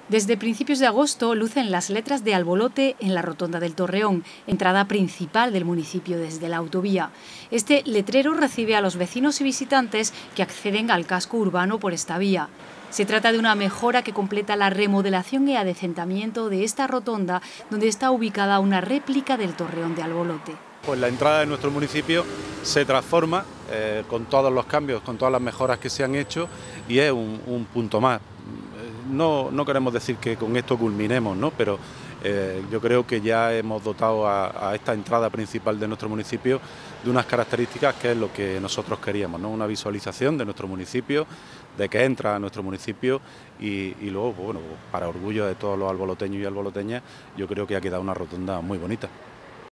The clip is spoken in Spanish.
Desde principios de agosto lucen las letras de Albolote en la Rotonda del Torreón, entrada principal del municipio desde la autovía. Este letrero recibe a los vecinos y visitantes que acceden al casco urbano por esta vía. Se trata de una mejora que completa la remodelación y adecentamiento de esta rotonda, donde está ubicada una réplica del Torreón de Albolote. Pues la entrada de nuestro municipio se transforma con todos los cambios, con todas las mejoras que se han hecho, y es un punto más. No queremos decir que con esto culminemos, ¿no? Pero yo creo que ya hemos dotado a esta entrada principal de nuestro municipio de unas características que es lo que nosotros queríamos, ¿no? Una visualización de nuestro municipio, de que entra a nuestro municipio y luego, bueno, para orgullo de todos los alboloteños y alboloteñas, yo creo que ha quedado una rotonda muy bonita.